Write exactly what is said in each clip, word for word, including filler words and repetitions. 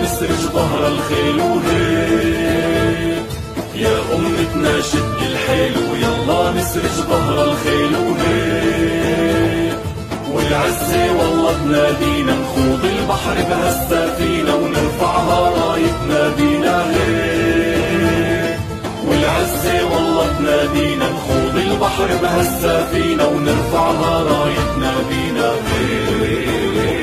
نسرج ظهر الخيل وهيك، يا أمتنا شد الحيل ويلا نسرج ظهر الخيل وهيك، والعزة والله تنادينا نخوض البحر بهالسفينة ونرفعها رايتنا بينا هيك، والعزة والله تنادينا نخوض البحر بهالسفينة ونرفعها رايتنا بينا هيك.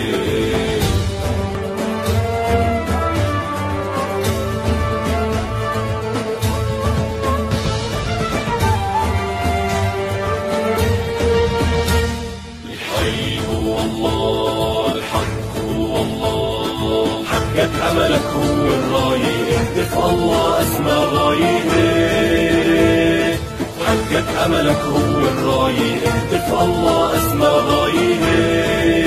حقك أملك هو الراية، اهتف الله أسمى غاية، حقك أملك هو الراية، اهتف الله أسمى غاية،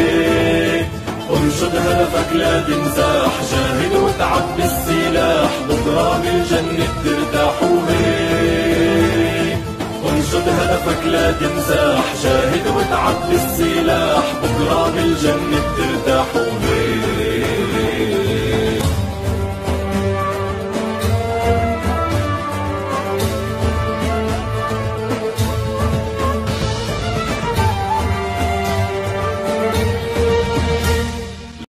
انشد هدفك لا تنزاح، جاهد وتعب بالسلاح، بكرة بالجنة ترتاح وهيك، انشد هدفك لا تنزاح، جاهد وتعب بالسلاح، بكرة بالجنة ترتاح وهيك.